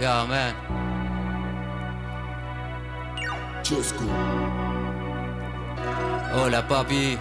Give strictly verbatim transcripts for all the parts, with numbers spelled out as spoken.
Yeah, man. Chesco. Hola, papi.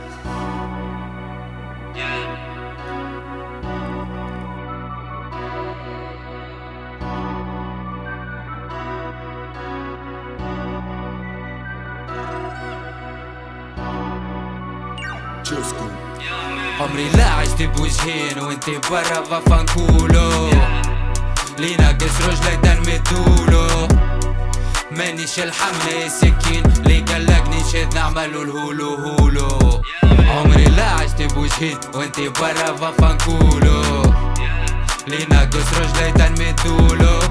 Chesco. عمري لا عشت بوجهين وانتي برا ففنكولو لي ناقص رجلي تنمدولو مانيش الحملة سكين لي قلقني نشد نعملو الهولو هولو. عمري لا عشت بوجهين وانتي برا ففنكولو لي ناقص رجلي تنمدولو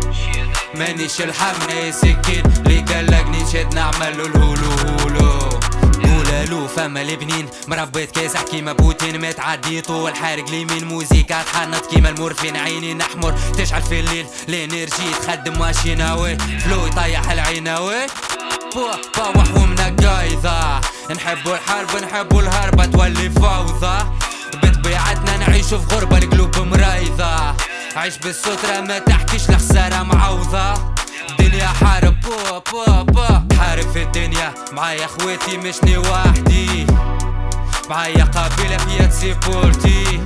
مانيش الحملة سكين لي قلقني نشد نعملو الهولو هولو. قولالو فما البنين مربيت كاسح كيما بوتين متعدي طول حارق ليمين موزيكا تحنط كيما المورفين عيني نحمر تشعل في الليل الانرجي تخدم ماشيناوي فلو يطيح العيناوي بوا بوح ومنقايضة نحبو الحرب نحبو الهربة تولي فوضى بطبيعتنا نعيشو في غربة القلوب مرايضة عيش بالسترة ما تحكيش لخسارة معوضة الدنيا حارب بوا بوا بوا حارب في الدنيا معايا خواتي مشني وحدي معايا قبيلة فيها تسيبورتي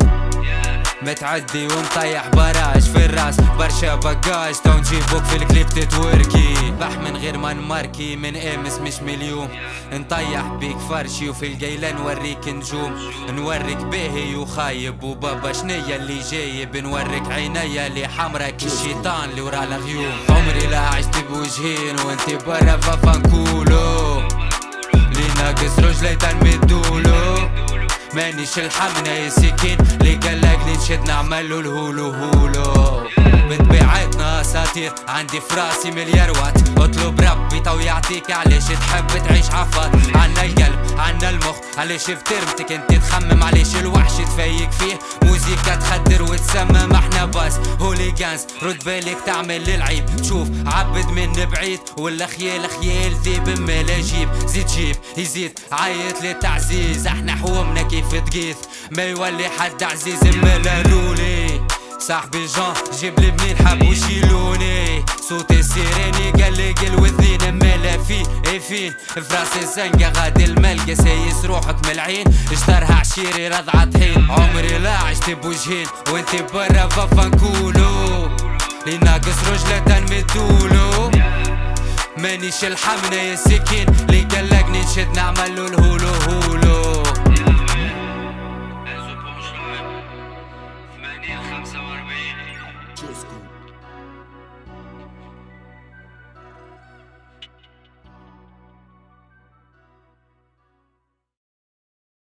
متعدي ومطيح براج في الراس برشا بقاج تو نجيبوك في الكليب تتوركي بح من غير ما نماركي من امس مش مليون نطيح بيك فرشي وفي القيلة نوريك نجوم نوريك باهي وخايب وبابا شنيا اللي جايب نوريك عينيا اللي حمرك الشيطان اللي ورا الغيوم. عمري لا عشت بوجهين وانتي برا ففنكولو لي ناقص رجلي تنمدولو مانيش الحمنة يا سكين لي قلقني نشد نعملو الهولو هولو. بطبيعتنا اساطير عندي فراسي مليار وات اطلب ربي تو يعطيك علاش تحب تعيش عفاط عنا القلب عنا المخ علاش في ترمتك انت تخمم علاش الوحش تفيك فيه موزيكا تخدر وتسمم احنا باس هوليغانز رد بالك تعمل للعيب تشوف عبد من بعيد ولا خيال خيال ذيب مالا جيب زيد جيب يزيد عايط للتعزيز احنا حومنا كيف تقيث ما يولي حد عزيز مالا رولي صاحبي جان جيب لي منين حبو يشيلوني صوتي سيريني قلق الوذين مالا فيه اي فين فراسي الزنقة غادي الملقى سايس روحك من العين اشترها عشيري رضعة طحين. عمري لا عشت بوجهين وانتي برا ففنكولو لي ناقص رجلة تنمدولو مانيش الحمنة يا سكين لي قلقني نشد نعملو الهولو هولو.